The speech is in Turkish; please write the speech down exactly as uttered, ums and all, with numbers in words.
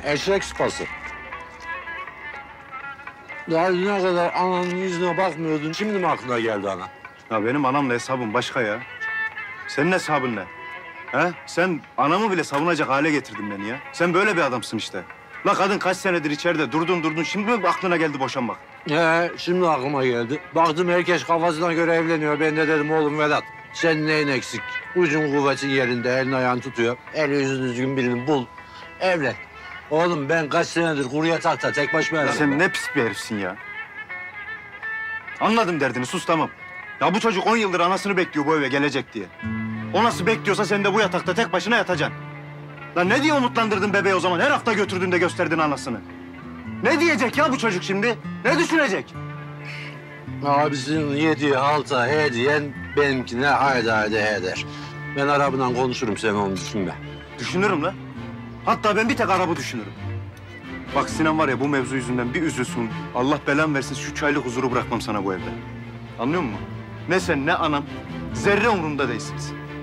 Eşek sıpası. Daha düne kadar ananın yüzüne bakmıyordun. Şimdi mi aklına geldi ana? Ya benim anamla hesabım başka ya. Senin hesabın ne? He? Sen anamı bile savunacak hale getirdin beni ya. Sen böyle bir adamsın işte. La kadın kaç senedir içeride durdun durdun. Şimdi mi aklına geldi boşanmak? Ee, şimdi aklıma geldi. Baktım herkes kafasına göre evleniyor. Ben de dedim oğlum Vedat, senin neyin eksik? Ucun kuvvetin yerinde, elin ayağın tutuyor. El yüzün düzgün birini bul, evlen. Oğlum ben kaç senedir kuru yatakta tek başıma Ya evlendim. sen ne pis bir herifsin ya. Anladım derdini, sus tamam. Ya bu çocuk on yıldır anasını bekliyor bu eve gelecek diye. O nasıl bekliyorsa sen de bu yatakta tek başına yatacaksın. Lan ne diye umutlandırdın bebeği o zaman? Her hafta götürdün de gösterdin anasını. Ne diyecek ya bu çocuk şimdi? Ne düşünecek? Abisinin yediği halta he diyen benimkine haydi haydi he der. Ben arabından konuşurum, sen onu düşünme. Düşünürüm lan. Hatta ben bir tek arabı düşünürüm. Bak Sinan var ya bu mevzu yüzünden bir üzülsün. Allah belan versin şu çaylık huzuru bırakmam sana bu evde. Anlıyor musun? Ne sen ne anam zerre umurumda değilsiniz.